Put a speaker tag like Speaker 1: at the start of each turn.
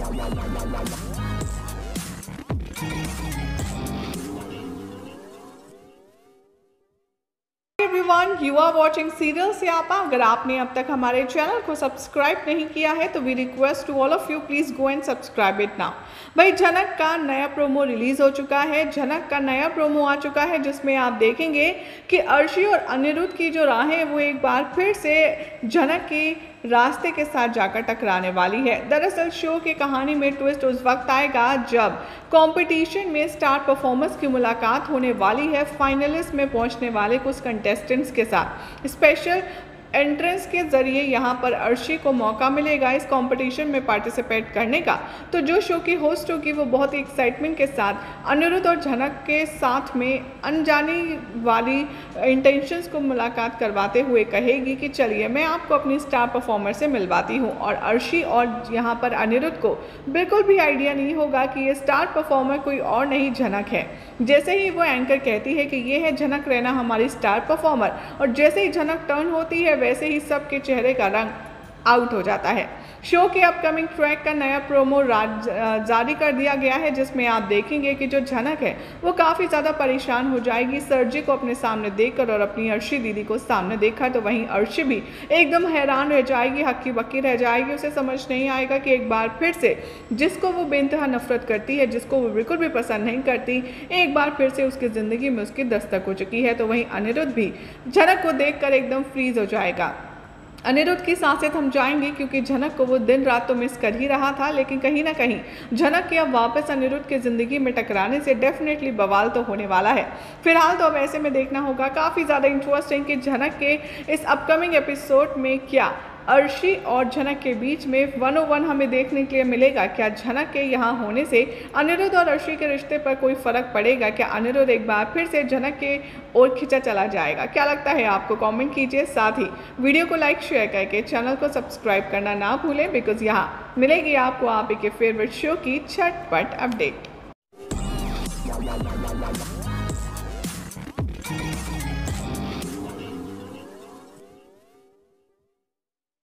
Speaker 1: Everyone, you are watching serial Siyapa. अगर आपने अब तक हमारे चैनल को सब्सक्राइब नहीं किया है तो we request to all of you please go and subscribe it now. भाई झनक का नया प्रोमो रिलीज हो चुका है। झनक का नया प्रोमो आ चुका है जिसमें आप देखेंगे कि अर्शी और अनिरुद्ध की जो राहें वो एक बार फिर से झनक की रास्ते के साथ जाकर टकराने वाली है। दरअसल शो की कहानी में ट्विस्ट उस वक्त आएगा जब कंपटीशन में स्टार परफॉर्मर्स की मुलाकात होने वाली है फाइनलिस्ट में पहुंचने वाले कुछ कंटेस्टेंट्स के साथ। स्पेशल एंट्रेंस के ज़रिए यहाँ पर अर्शी को मौका मिलेगा इस कंपटीशन में पार्टिसिपेट करने का। तो जो शो की होस्ट होगी वो बहुत ही एक्साइटमेंट के साथ अनिरुद्ध और झनक के साथ में अनजानी वाली इंटेंशंस को मुलाकात करवाते हुए कहेगी कि चलिए मैं आपको अपनी स्टार परफॉर्मर से मिलवाती हूँ। और अर्शी और यहाँ पर अनिरुद्ध को बिल्कुल भी आइडिया नहीं होगा कि ये स्टार परफॉर्मर कोई और नहीं झनक है। जैसे ही वो एंकर कहती है कि ये है झनक रैना हमारी स्टार परफॉर्मर, और जैसे ही झनक टर्न होती है वैसे ही सबके चेहरे का रंग आउट हो जाता है। शो के अपकमिंग ट्रैक का नया प्रोमो जारी कर दिया गया है जिसमें आप देखेंगे कि जो झनक है वो काफ़ी ज़्यादा परेशान हो जाएगी सर्जी को अपने सामने देखकर, और अपनी अर्शी दीदी को सामने देखा तो वहीं अर्शी भी एकदम हैरान रह जाएगी, हक्की बक्की रह जाएगी। उसे समझ नहीं आएगा कि एक बार फिर से जिसको वो बेइंतहा नफरत करती है, जिसको वो बिल्कुल भी पसंद नहीं करती, एक बार फिर से उसकी ज़िंदगी में उसकी दस्तक हो चुकी है। तो वहीं अनिरुद्ध भी झनक को देख एकदम फ्रीज हो जाएगा। अनिरुद्ध की सांसें थम जाएंगी क्योंकि झनक को वो दिन रात तो मिस कर ही रहा था, लेकिन कहीं ना कहीं झनक के अब वापस अनिरुद्ध की ज़िंदगी में टकराने से डेफिनेटली बवाल तो होने वाला है। फिलहाल तो अब ऐसे में देखना होगा काफ़ी ज़्यादा इंटरेस्टिंग कि झनक के इस अपकमिंग एपिसोड में क्या अर्शी और झनक के बीच में 101 हमें देखने के लिए मिलेगा। क्या झनक के यहाँ होने से अनिरुद्ध और अर्शी के रिश्ते पर कोई फ़र्क पड़ेगा? क्या अनिरुद्ध एक बार फिर से झनक के ओर खिंचा चला जाएगा? क्या लगता है आपको? कमेंट कीजिए, साथ ही वीडियो को लाइक शेयर करके चैनल को सब्सक्राइब करना ना भूलें, बिकॉज यहाँ मिलेगी आपको आप के फेवरेट शो की झटपट अपडेट।